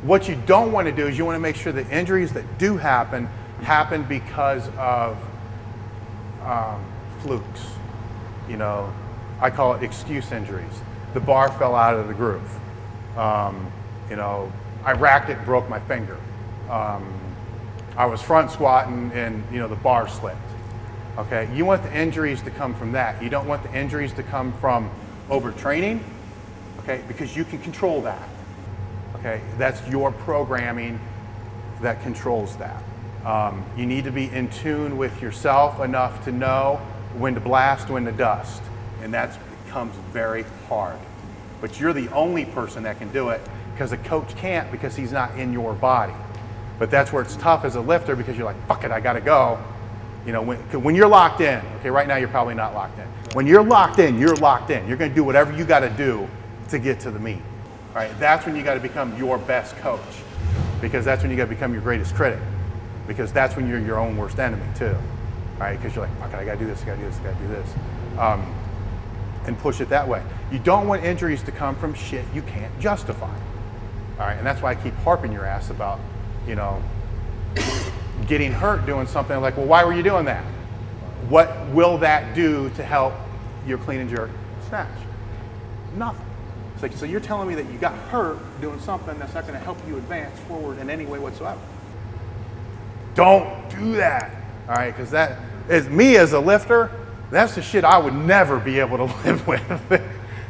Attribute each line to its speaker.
Speaker 1: What you don't want to do is you want to make sure the injuries that do happen because of flukes. You know, I call it excuse injuries. The bar fell out of the groove. You know, I racked it and broke my finger. I was front squatting and, you know, the bar slipped. Okay, you want the injuries to come from that. You don't want the injuries to come from overtraining, okay, because you can control that. Okay, that's your programming that controls that. You need to be in tune with yourself enough to know when to blast, when to dust, and that becomes very hard. But you're the only person that can do it, because a coach can't, because he's not in your body. But that's where it's tough as a lifter, because you're like, fuck it, I gotta go. You know, when you're locked in, okay, right now you're probably not locked in. When you're locked in, you're locked in. You're gonna do whatever you gotta do to get to the meet. All right, that's when you gotta become your best coach, because that's when you gotta become your greatest critic, because that's when you're your own worst enemy too. All right, because you're like, fuck it, I gotta do this, I gotta do this, I gotta do this. And push it that way. You don't want injuries to come from shit you can't justify. All right, and that's why I keep harping your ass about, you know, getting hurt doing something. Like, well, why were you doing that? What will that do to help your clean and jerk snatch? Nothing. It's like, so you're telling me that you got hurt doing something that's not going to help you advance forward in any way whatsoever. Don't do that. All right, because that is me as a lifter. That's the shit I would never be able to live with.